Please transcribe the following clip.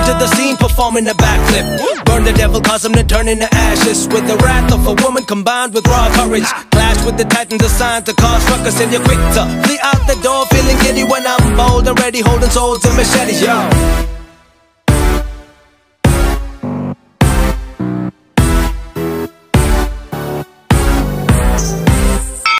to the scene, performing a backflip. Burn the devil, cause him to turn into ashes. With the wrath of a woman combined with raw courage. Clash with the titans assigned to cause ruckus, and you're quick to flee out the door, feeling giddy when I'm bold and ready, holding swords and machetes, yo.